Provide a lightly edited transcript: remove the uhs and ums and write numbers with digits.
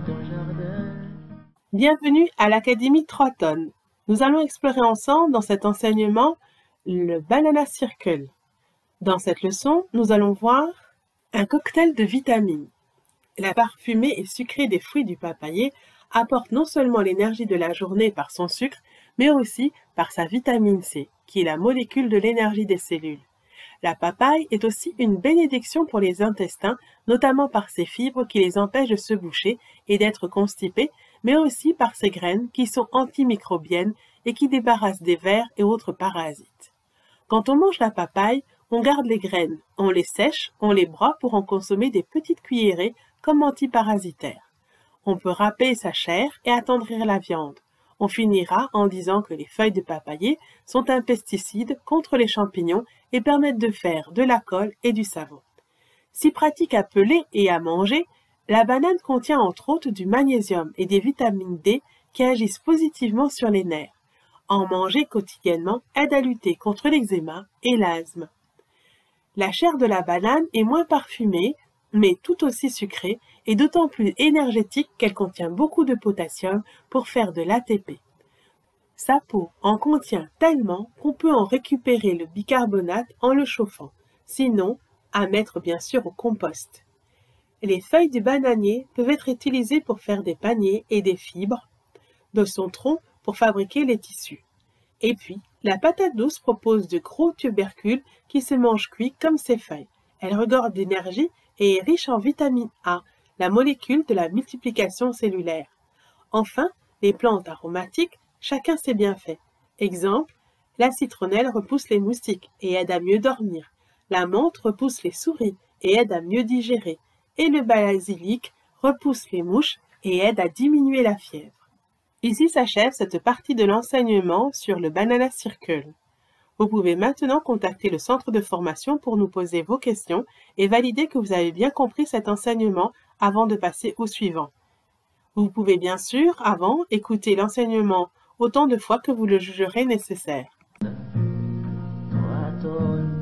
ton jardin. Bienvenue à l'Académie 3 tonnes. Nous allons explorer ensemble dans cet enseignement le Banana Circle. Dans cette leçon, nous allons voir un cocktail de vitamines. La parfumée et sucrée des fruits du papayer apporte non seulement l'énergie de la journée par son sucre, mais aussi par sa vitamine C, qui est la molécule de l'énergie des cellules. La papaye est aussi une bénédiction pour les intestins, notamment par ses fibres qui les empêchent de se boucher et d'être constipés, mais aussi par ses graines qui sont antimicrobiennes et qui débarrassent des vers et autres parasites. Quand on mange la papaye, on garde les graines, on les sèche, on les broie pour en consommer des petites cuillerées comme antiparasitaires. On peut râper sa chair et attendrir la viande. On finira en disant que les feuilles de papayer sont un pesticide contre les champignons et permettent de faire de la colle et du savon. Si pratique à peler et à manger, la banane contient entre autres du magnésium et des vitamines D qui agissent positivement sur les nerfs. En manger quotidiennement aide à lutter contre l'eczéma et l'asthme. La chair de la banane est moins parfumée, mais tout aussi sucrée et d'autant plus énergétique qu'elle contient beaucoup de potassium pour faire de l'ATP. Sa peau en contient tellement qu'on peut en récupérer le bicarbonate en le chauffant, sinon à mettre bien sûr au compost. Les feuilles du bananier peuvent être utilisées pour faire des paniers et des fibres de son tronc pour fabriquer les tissus. Et puis, la patate douce propose de gros tubercules qui se mangent cuits comme ses feuilles. Elle regorge d'énergie et est riche en vitamine A, la molécule de la multiplication cellulaire. Enfin, les plantes aromatiques, chacun ses bienfaits. Exemple, la citronnelle repousse les moustiques et aide à mieux dormir. La menthe repousse les souris et aide à mieux digérer. Et le basilic repousse les mouches et aide à diminuer la fièvre. Ici s'achève cette partie de l'enseignement sur le Banana Circle. Vous pouvez maintenant contacter le centre de formation pour nous poser vos questions et valider que vous avez bien compris cet enseignement avant de passer au suivant. Vous pouvez bien sûr, avant, écouter l'enseignement autant de fois que vous le jugerez nécessaire. 3 tonnes.